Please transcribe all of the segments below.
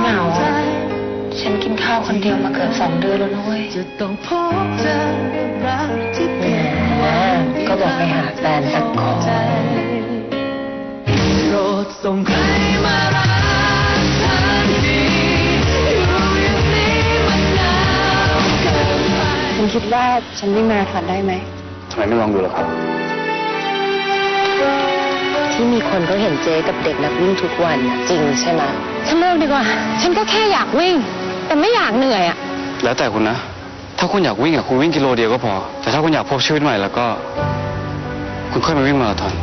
เหงาฉันกินข้าวคนเดียวมาเกือบ2 เดือนแล้วนะเว้ยก็บอกไปหาแฟนสักคนคุณคิดว่าฉันวิ่งมาราธอนได้ไหมทำไมไม่ลองดูล่ะครับที่มีคนเขาเห็นเจ๊กับเด็กนักวิ่งทุกวันจริงใช่ไหมฉันเลิกดีกว่าฉันก็แค่อยากวิ่งแต่ไม่อยากเหนื่อยแล้วแต่คุณนะถ้าคุณอยากวิ่งคุณวิ่งกิโลเดียวก็พอแต่ถ้าคุณอยากพบชีวิตใหม่แล้วก็คุณค่อยมาวิ่งมาราธอน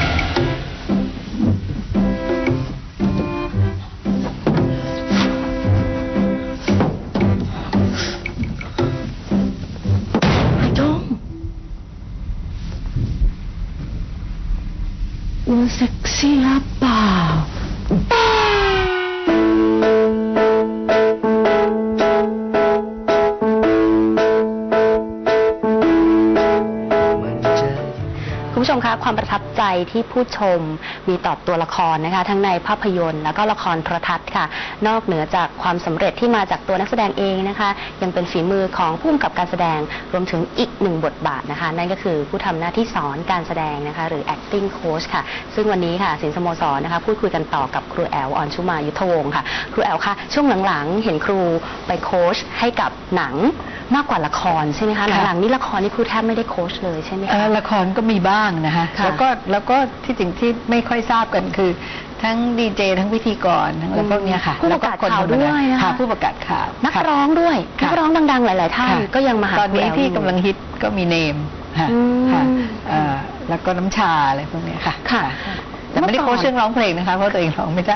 เซ็กซี่หรือเปล่าคุณผู้ชมคะความประทับใจที่ผู้ชมมีต่อตัวละครนะคะทั้งในภาพยนตร์แล้วก็ละครโทรทัศน์ค่ะนอกเหนือจากความสำเร็จที่มาจากตัวนักแสดงเองนะคะยังเป็นฝีมือของผู้กำกับการแสดงรวมถึงอีก1 บทบาทนะคะนั่นก็คือผู้ทำหน้าที่สอนการแสดงนะคะหรือ acting coach ค่ะซึ่งวันนี้ค่ะสินสโมสรนะคะพูดคุยกันต่อกับครูแอลออนชุมายุทธวงศ์ค่ะครูแอลค่ะช่วงหลังๆเห็นครูไปโค้ชให้กับหนังมากกว่าละครใช่ไหมคะหลังๆนี้ละครนี่ครูแทบไม่ได้โค้ชเลยใช่ไหมคะละครก็มีบ้างนะคะแล้วก็ที่จริงที่ไม่ค่อยทราบกันคือทั้งดีเจทั้งพิธีกรทั้งอะไรพวกนี้ค่ะผู้ประกาศข่าวด้วยนะคะผู้ประกาศข่าวนักร้องด้วยนักร้องดังๆหลายๆท่านก็ยังมาหาตอนนี้ที่กำลังฮิตก็มีเนมค่ะแล้วก็น้ำชาอะไรพวกนี้ค่ะแต่ไม่ได้โค้ชเรื่องร้องเพลงนะคะเพราะตัวเองร้องไม่ได้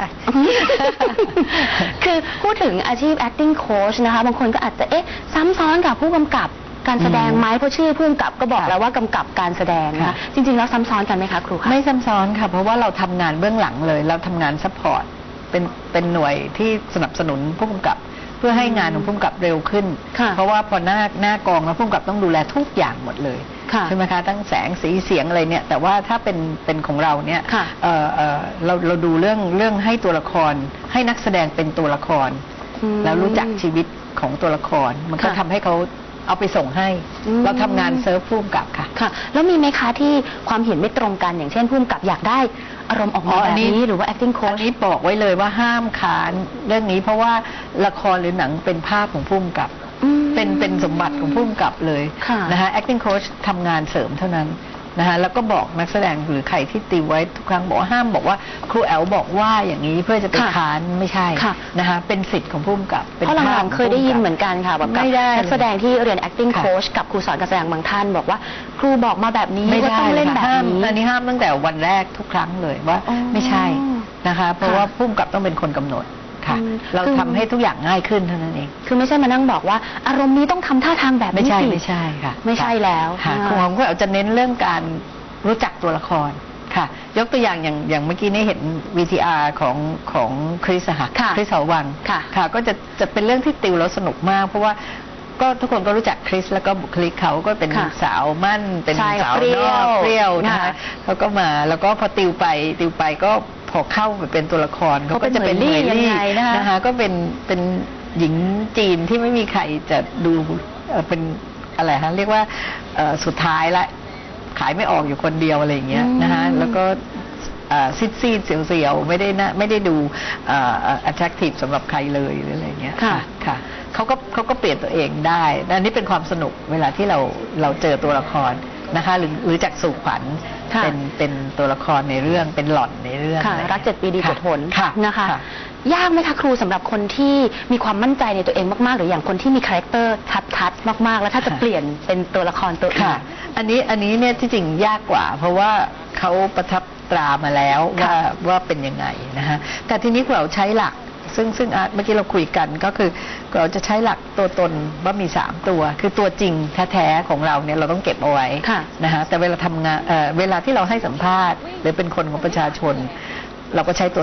คือพูดถึงอาชีพ acting coach นะคะบางคนก็อาจจะซ้ำซ้อนกับผู้กำกับการแสดงไหมเพราะชื่อผู้กำกับก็บอกแล้วว่ากำกับการแสดงนะคะจริงๆแล้วซ้ำซ้อนกันไหมคะครูคะไม่ซ้ำซ้อนค่ะเพราะว่าเราทำงานเบื้องหลังเลยเราทำงานซัพพอร์ตเป็นหน่วยที่สนับสนุนผู้กำกับเพื่อให้งานของผู้กำกับเร็วขึ้นเพราะว่าพอหน้ากองแล้วผู้กำกับต้องดูแลทุกอย่างหมดเลยใช่ไหมคะตั้งแสงสีเสียงอะไรเนี่ยแต่ว่าถ้าเป็นของเราเนี่ยเราดูเรื่องให้ตัวละครให้นักแสดงเป็นตัวละครแล้วรู้จักชีวิตของตัวละครมันก็ทำให้เขาเอาไปส่งให้เราทำงานเซิร์ฟผู้กำกับค่ะแล้วมีไหมคะที่ความเห็นไม่ตรงกันอย่างเช่นผู้กำกับอยากได้อารมณ์ออกมาแบบนี้หรือว่า acting coach อันนี้บอกไว้เลยว่าห้ามขานเรื่องนี้เพราะว่าละครหรือหนังเป็นภาพของผู้กำกับเป็นสมบัติของผู้กำกับเลยนะคะ acting coach ทำงานเสริมเท่านั้นนะคะแล้วก็บอกนักแสดงหรือใครที่ติวไว้ทุกครั้งบอกว่าห้ามบอกว่าครูแอลบอกว่าอย่างนี้เพื่อจะไปค้านไม่ใช่นะคะเป็นสิทธิ์ของผู้กำกับเพราะหลังๆเคยได้ยินเหมือนกันค่ะแบบนักแสดงที่เรียน acting coach กับครูสอนการแสดงบางท่านบอกว่าครูบอกมาแบบนี้ว่าต้องเล่นแบบนี้อันนี้ห้ามตั้งแต่วันแรกทุกครั้งเลยว่าไม่ใช่นะคะเพราะว่าผู้กำกับต้องเป็นคนกำหนดเราทำให้ทุกอย่างง่ายขึ้นเท่านั้นเองคือไม่ใช่มานั่งบอกว่าอารมณ์นี้ต้องทำท่าทางแบบนี้ไม่ใช่ค่ะไม่ใช่แล้วครูของก็จะเน้นเรื่องการรู้จักตัวละครค่ะยกตัวอย่างเมื่อกี้นี้เห็น VTR ของคริสค่ะคริสหอวังค่ะก็จะเป็นเรื่องที่ติวแล้วสนุกมากเพราะว่าก็ทุกคนก็รู้จักคริสแล้วก็บุคลิกเขาก็เป็นสาวมั่นเป็นสาวนอกเปรี้ยวนะคะเขาก็มาแล้วก็พอติวไปก็พอเข้าไปเป็นตัวละครเขาก็จะเป็นเมลี่นะคะก็เป็นหญิงจีนที่ไม่มีใครจะดูเป็นอะไรฮะเรียกว่าสุดท้ายละขายไม่ออกอยู่คนเดียวอะไรอย่างเงี้ยนะคะแล้วก็ซีดเสียวๆไม่ได้ดูattractive สำหรับใครเลยหรืออะไรเงี้ยค่ะเขาก็เปลี่ยนตัวเองได้อันนี้เป็นความสนุกเวลาที่เราเจอตัวละครนะคะหรือจากสู่ขวัญเป็นตัวละครในเรื่องเป็นหล่อนในเรื่องรัก7 ปีดี7 หนนะคะยากไหมคะครูสำหรับคนที่มีความมั่นใจในตัวเองมากๆหรืออย่างคนที่มีคาแรคเตอร์ชัดๆมากๆแล้วถ้าจะเปลี่ยนเป็นตัวละครตัวอื่นอันนี้เนี่ยที่จริงยากกว่าเพราะว่าเขาประทับตรามาแล้วว่าเป็นยังไงนะคะแต่ทีนี้เราใช้หลักซึ่งเมื่อกี้เราคุยกันก็คือเราจะใช้หลักตัวตนว่ามี3ตัวคือตัวจริงแท้ๆของเราเนี่ยเราต้องเก็บเอาไว้นะคะแต่เวลาทำงานเวลาที่เราให้สัมภาษณ์หรือเป็นคนของประชาชนเราก็ใช้ตัว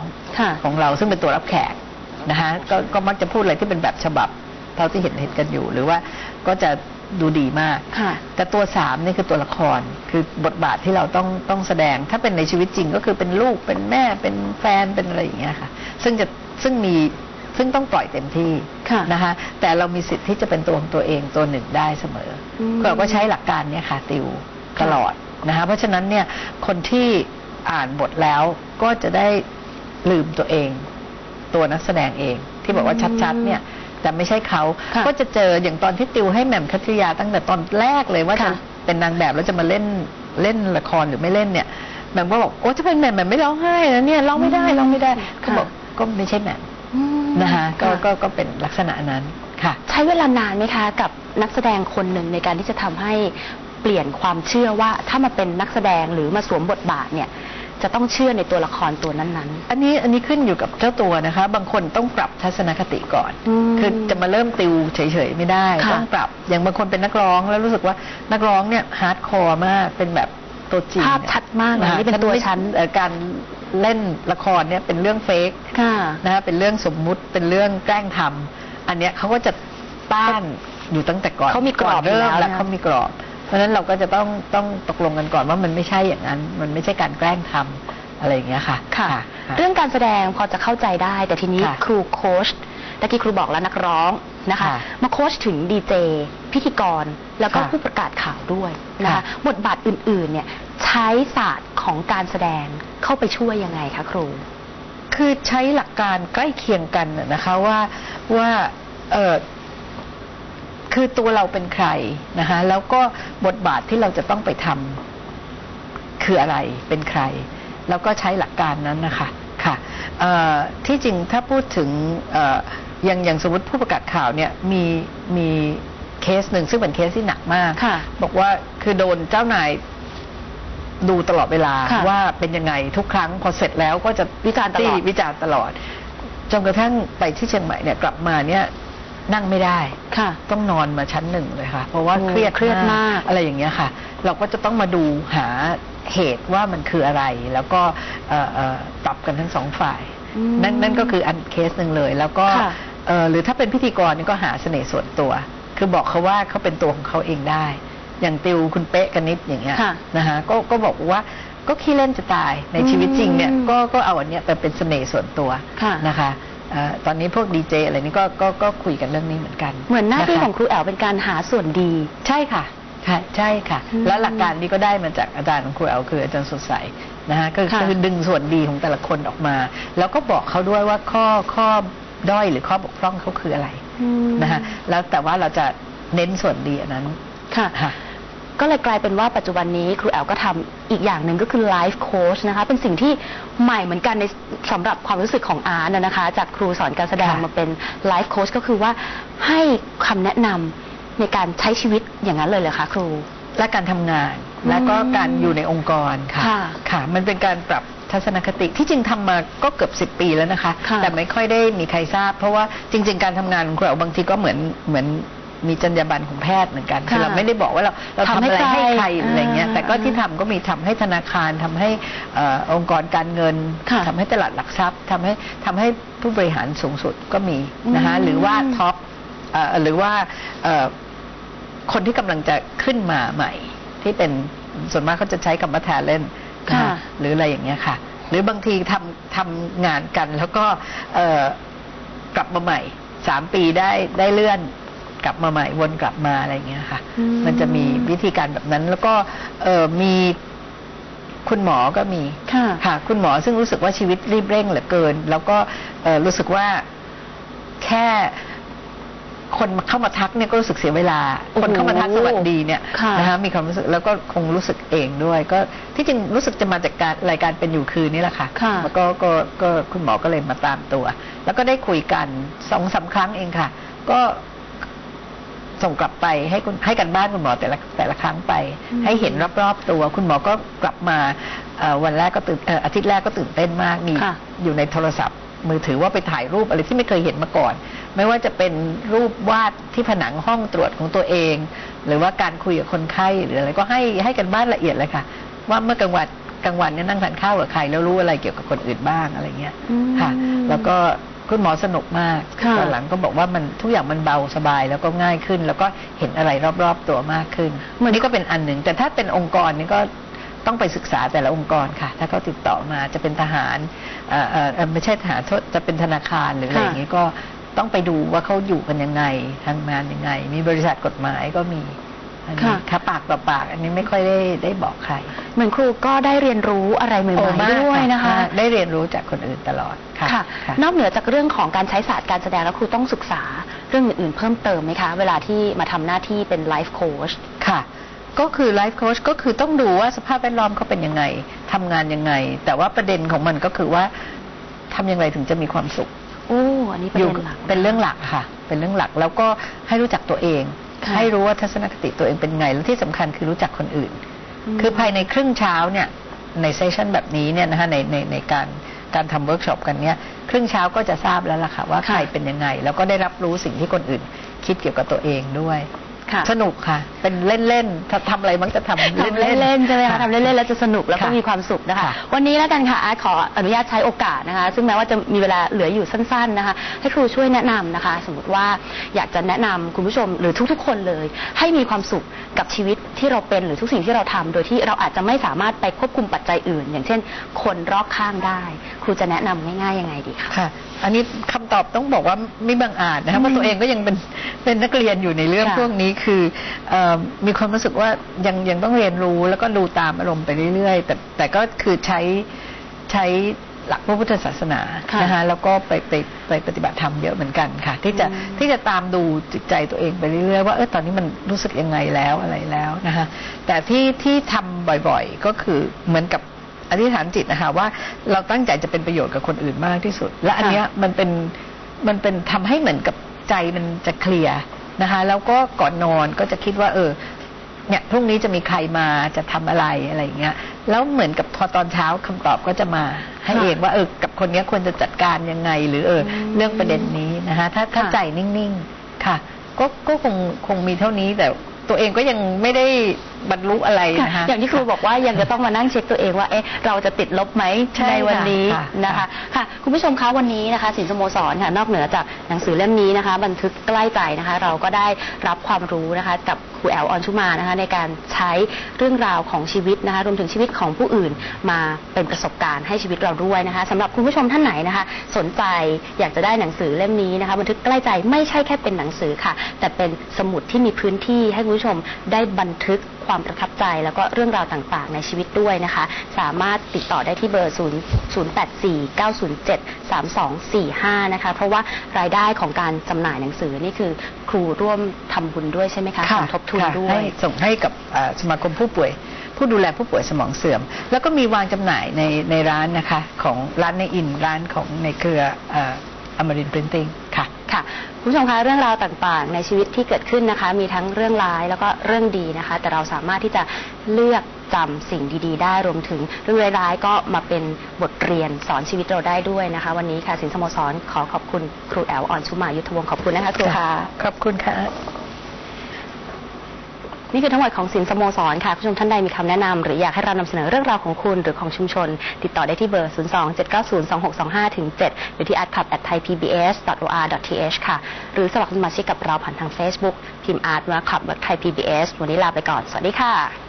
2ของเราซึ่งเป็นตัวรับแขกนะคะก็มักจะพูดอะไรที่เป็นแบบฉบับเท่าที่เห็นกันอยู่หรือว่าก็จะดูดีมากแต่ตัว3นี่คือตัวละครคือบทบาทที่เราต้องแสดงถ้าเป็นในชีวิตจริงก็คือเป็นลูกเป็นแม่เป็นแฟนเป็นอะไรอย่างเงี้ยค่ะซึ่งมีซึ่งต้องปล่อยเต็มที่นะคะแต่เรามีสิทธิ์ที่จะเป็นตัวของตัวเองตัวหนึ่งได้เสมอเราก็ใช้หลักการนี้ค่ะติวตลอดนะคะเพราะฉะนั้นเนี่ยคนที่อ่านบทแล้วก็จะได้ลืมตัวเองตัวนักแสดงเองที่บอกว่าชัดๆเนี่ยแต่ไม่ใช่เขาก็จะเจออย่างตอนที่ติวให้แหม่มคัทริยาตั้งแต่ตอนแรกเลยว่าจะเป็นนางแบบแล้วจะมาเล่นละครหรือไม่เล่นเนี่ยแหม่มก็บอกโอ้จะเป็นแหม่มไม่ร้องไห้นะเนี่ยร้องไม่ได้เขาบอกก็ไม่ใช่แหม่มนะคะก็เป็นลักษณะนั้นค่ะใช้เวลานานไหมคะกับนักแสดงคนหนึ่งในการที่จะทำให้เปลี่ยนความเชื่อว่าถ้ามาเป็นนักแสดงหรือมาสวมบทบาทเนี่ยจะต้องเชื่อในตัวละครตัวนั้นๆอันนี้ขึ้นอยู่กับเจ้าตัวนะคะบางคนต้องปรับทัศนคติก่อนคือจะมาเริ่มติวเฉยๆไม่ได้ต้องปรับอย่างบางคนเป็นนักร้องแล้วรู้สึกว่านักร้องเนี่ยฮาร์ดคอร์มากเป็นแบบตัวจริงภาพชัดมากเลยนี่เป็นตัวฉันการเล่นละครเนี่ยเป็นเรื่องเฟกนะคะเป็นเรื่องสมมุติเป็นเรื่องแกล้งทำอันเนี้ยเขาก็จะต้านอยู่ตั้งแต่ก่อนเขามีกรอบเริ่มแล้วเขามีกรอบเพราะฉะนั้นเราก็จะต้องตกลงกันก่อนว่ามันไม่ใช่อย่างนั้นมันไม่ใช่การแกล้งทำอะไรอย่างเงี้ยค่ะเรื่องการแสดงพอจะเข้าใจได้แต่ทีนี้ครูโค้ชตะกี้ครูบอกแล้วนักร้องนะคะมาโค้ชถึงดีเจพิธีกรแล้วก็ผู้ประกาศข่าวด้วยนะคะบทบาทอื่นๆเนี่ยใช้ศาสตร์ของการแสดงเข้าไปช่วยยังไงคะครูคือใช้หลักการใกล้เคียงกันนะคะว่าคือตัวเราเป็นใครนะคะแล้วก็บทบาทที่เราจะต้องไปทำคืออะไรเป็นใครแล้วก็ใช้หลักการนั้นนะคะค่ะที่จริงถ้าพูดถึงอย่างสมมติผู้ประกาศข่าวเนี่ยมีเคสหนึ่งซึ่งเป็นเคสที่หนักมากบอกว่าคือโดนเจ้านายดูตลอดเวลาว่าเป็นยังไงทุกครั้งพอเสร็จแล้วก็จะวิจารณ์ตลอดจนกระทั่งไปที่เชียงใหม่เนี่ยกลับมาเนี่ยนั่งไม่ได้ต้องนอนมาชั้นหนึ่งเลยค่ะเพราะว่าเครียดมากอะไรอย่างเงี้ยค่ะเราก็จะต้องมาดูหาเหตุว่ามันคืออะไรแล้วก็ปรับกันทั้งสองฝ่ายนั่นก็คืออันเคสหนึ่งเลยแล้วก็หรือถ้าเป็นพิธีกรนี่ก็หาเสน่ห์ส่วนตัวคือบอกเขาว่าเขาเป็นตัวของเขาเองได้อย่างติวคุณเป๊ะกันนิดอย่างเงี้ยนะคะก็บอกว่าก็ขี้เล่นจะตายในชีวิตจริงเนี่ยก็เอาอันเนี้ยไปเป็นเสน่ห์ส่วนตัวนะคะตอนนี้พวกดีเจอะไรนี่ก็คุยกันเรื่องนี้เหมือนกันเหมือนหน้าที่ของครูแอลเป็นการหาส่วนดีใช่ค่ะใช่ค่ะแล้วหลักการนี้ก็ได้มาจากอาจารย์ของครูแอลคืออาจารย์สดใสนะคะก็คือดึงส่วนดีของแต่ละคนออกมาแล้วก็บอกเขาด้วยว่าข้อด้อยหรือข้อบกพร่องเขาคืออะไรนะคะแล้วแต่ว่าเราจะเน้นส่วนดีอันนั้นค่ะก็เลยกลายเป็นว่าปัจจุบันนี้ครูแอลก็ทำอีกอย่างหนึ่งก็คือไลฟ์โค้ชนะคะเป็นสิ่งที่ใหม่เหมือนกันในสำหรับความรู้สึกของอาร์ตนะคะจากครูสอนการแสดงมาเป็นไลฟ์โค้ชก็คือว่าให้คำแนะนำในการใช้ชีวิตอย่างนั้นเลยเหรอคะครูและการทำงานและก็การอยู่ในองค์กรค่ะมันเป็นการปรับทัศนคติที่จริงทำมาก็เกือบ10 ปีแล้วนะคะแต่ไม่ค่อยได้มีใครทราบเพราะว่าจริงๆการทำงานของครูแอลบางทีก็เหมือนมีจรรยาบรรณของแพทย์เหมือนกันคือเราไม่ได้บอกว่าเราทำอะไรให้ใครอะไรเงี้ยแต่ก็ที่ทำก็มีทำให้ธนาคารทำให้องค์กรการเงินทำให้ตลาดหลักทรัพย์ทำให้ผู้บริหารสูงสุดก็มีนะคะหรือว่าท็อปหรือว่าคนที่กำลังจะขึ้นมาใหม่ที่เป็นส่วนมากเขาจะใช้คำว่าแทเลนต์หรืออะไรอย่างเงี้ยค่ะหรือบางทีทำงานกันแล้วก็กลับมาใหม่3 ปีได้เลื่อนกลับมาใหม่วนกลับมาอะไรอย่างเงี้ยค่ะมันจะมีวิธีการแบบนั้นแล้วก็มีคุณหมอก็มีค่ะคุณหมอซึ่งรู้สึกว่าชีวิตรีบเร่งเหลือเกินแล้วก็รู้สึกว่าแค่คนเข้ามาทักเนี่ยก็รู้สึกเสียเวลาคนเข้ามาทักสวัสดีเนี่ยนะคะมีความรู้สึกแล้วก็คงรู้สึกเองด้วยก็ที่จริงรู้สึกจะมาจากรายการเป็นอยู่คืนนี่แหละค่ะแล้วก็คุณหมอก็เลยมาตามตัวแล้วก็ได้คุยกัน2-3 ครั้งเองค่ะก็ส่งกลับไปให้กันบ้านคุณหมอแต่ละครั้งไปให้เห็นรอบๆตัวคุณหมอก็กลับมาวันแรกก็อาทิตย์แรกก็ตื่นเต้นมากมีอยู่ในโทรศัพท์มือถือว่าไปถ่ายรูปอะไรที่ไม่เคยเห็นมาก่อนไม่ว่าจะเป็นรูปวาดที่ผนังห้องตรวจของตัวเองหรือว่าการคุยกับคนไข้หรืออะไรก็ให้กันบ้านละเอียดเลยค่ะว่าเมื่อกลางวันเนี่ยนั่งทานข้าวกับใครแล้วรู้อะไรเกี่ยวกับคนอื่นบ้างอะไรเงี้ยค่ะแล้วก็คุณหมอสนุกมากตอนหลังก็บอกว่ามันทุกอย่างมันเบาสบายแล้วก็ง่ายขึ้นแล้วก็เห็นอะไรรอบๆตัวมากขึ้นนี่ก็เป็นอันหนึ่งแต่ถ้าเป็นองค์กรนี่ก็ต้องไปศึกษาแต่ละองค์กรค่ะถ้าเขาติดต่อมาจะเป็นทหารไม่ใช่ทหารโทษจะเป็นธนาคารหรืออะไรอย่างนี้ก็ต้องไปดูว่าเขาอยู่กันยังไงทำงานยังไงมีบริษัทกฎหมายก็มีอันนี้ค่ะปากต่อปากอันนี้ไม่ค่อยได้บอกใครเหมือนครูก็ได้เรียนรู้อะไรใหม่ๆด้วยนะคะได้เรียนรู้จากคนอื่นตลอดค่ะนอกเหนือจากเรื่องของการใช้ศาสตร์การแสดงแล้วครูต้องศึกษาเรื่องอื่นๆเพิ่มเติมไหมคะเวลาที่มาทำหน้าที่เป็นไลฟ์โค้ชค่ะก็คือไลฟ์โค้ชก็คือต้องดูว่าสภาพแวดล้อมเขาเป็นยังไงทำงานยังไงแต่ว่าประเด็นของมันก็คือว่าทำยังไงถึงจะมีความสุขอันนี้เป็นเรื่องหลักเป็นเรื่องหลักค่ะเป็นเรื่องหลักแล้วก็ให้รู้จักตัวเองให้รู้ว่าทัศนคติตัวเองเป็นไงแล้วที่สำคัญคือรู้จักคนอื่นคือภายในครึ่งเช้าเนี่ยในเซสชันแบบนี้เนี่ยนะคะในการทำเวิร์กช็อปกันเนี่ยครึ่งเช้าก็จะทราบแล้วล่ะค่ะว่าใครเป็นยังไงแล้วก็ได้รับรู้สิ่งที่คนอื่นคิดเกี่ยวกับตัวเองด้วยสนุกค่ะเป็นเล่นๆถ้าทำอะไรมักจะทำเล่นๆใช่ไหมคะทำเล่นๆแล้วจะสนุกแล้วก็มีความสุขนะคะวันนี้แล้วกันค่ะอาร์ตขออนุญาตใช้โอกาสนะคะซึ่งแม้ว่าจะมีเวลาเหลืออยู่สั้นๆนะคะให้ครูช่วยแนะนำนะคะสมมติว่าอยากจะแนะนำคุณผู้ชมหรือทุกๆคนเลยให้มีความสุขกับชีวิตที่เราเป็นหรือทุกสิ่งที่เราทำโดยที่เราอาจจะไม่สามารถไปควบคุมปัจจัยอื่นอย่างเช่นคนรอบข้างได้ครูจะแนะนำง่ายๆยังไงดีคะค่ะอันนี้คำตอบต้องบอกว่าไม่บังอาจนะคะเพราะตัวเองก็ยังเป็นนักเรียนอยู่ในเรื่องพวกนี้คือมีความรู้สึกว่ายังต้องเรียนรู้แล้วก็ดูตามอารมณ์ไปเรื่อยๆแต่ก็คือใช้หลักพระพุทธศาสนานะคะแล้วก็ไปปฏิบัติธรรมเยอะเหมือนกันค่ะที่จะตามดูจิตใจตัวเองไปเรื่อยๆว่าตอนนี้มันรู้สึกยังไงแล้วอะไรแล้วนะคะแต่ที่ทำบ่อยๆก็คือเหมือนกับอธิษฐานจิตนะคะว่าเราตั้งใจจะเป็นประโยชน์กับคนอื่นมากที่สุดและอันเนี้ยมันเป็นทำให้เหมือนกับใจมันจะเคลียร์นะคะแล้วก็ก่อนนอนก็จะคิดว่าเนี่ยพรุ่งนี้จะมีใครมาจะทำอะไรอะไรอย่างเงี้ยแล้วเหมือนกับพอตอนเช้าคำตอบก็จะมาให้เองว่ากับคนนี้ควรจะจัดการยังไงหรือเรื่องประเด็นนี้นะคะถ้าใจนิ่งๆค่ะก็คงมีเท่านี้แต่ตัวเองก็ยังไม่ได้บรรลุอะไรนะคะอย่างที่ครูบอกว่ายังจะต้องมานั่งเช็คตัวเองว่าเราจะติดลบไหมในวันนี้นะคะค่ะคุณผู้ชมคะวันนี้นะคะศิลป์สโมสรค่ะนอกเหนือจากหนังสือเล่มนี้นะคะบันทึกใกล้ใจนะคะเราก็ได้รับความรู้นะคะกับครูแอลออนชุมานะคะในการใช้เรื่องราวของชีวิตนะคะรวมถึงชีวิตของผู้อื่นมาเป็นประสบการณ์ให้ชีวิตเราด้วยนะคะสำหรับคุณผู้ชมท่านไหนนะคะสนใจอยากจะได้หนังสือเล่มนี้นะคะบันทึกใกล้ใจไม่ใช่แค่เป็นหนังสือค่ะแต่เป็นสมุดที่มีพื้นที่ให้คุณผู้ชมได้บันทึกความประทับใจแล้วก็เรื่องราวต่างๆในชีวิตด้วยนะคะสามารถติดต่อได้ที่เบอร์084-907-3245นะคะเพราะว่ารายได้ของการจำหน่ายหนังสือนี่คือครูร่วมทำบุญด้วยใช่ไหมคะสมทบทุนด้วยส่งให้กับสมาคมผู้ดูแลผู้ป่วยสมองเสื่อมแล้วก็มีวางจำหน่ายในร้านนะคะของร้านในอินร้านของในเครืออมรินทร์ Printing ค่ะค่ะคุณผู้ชมคะเรื่องราวต่างๆในชีวิตที่เกิดขึ้นนะคะมีทั้งเรื่องร้ายแล้วก็เรื่องดีนะคะแต่เราสามารถที่จะเลือกจำสิ่งดีๆได้รวมถึงเรื่องร้ายๆก็มาเป็นบทเรียนสอนชีวิตเราได้ด้วยนะคะวันนี้ค่ะศิลป์สโมสรขอขอบคุณครูแอลออนชุมายุทธวงศ์ขอบคุณนะคะครูค่ะขอบคุณค่ะนี่คือทั้งหมดของศิลป์สโมสรค่ะผู้ชมท่านใดมีคำแนะนำหรืออยากให้เรานำเสนอเรื่องราวของคุณหรือของชุมชนติดต่อได้ที่เบอร์ 027902625-7 หรือที่ artclub@thaipbs.or.th ค่ะหรือสมัครสมาชิกกับเราผ่านทาง Facebook พิมพ์ art มา club @thaipbs วันนี้ลาไปก่อนสวัสดีค่ะ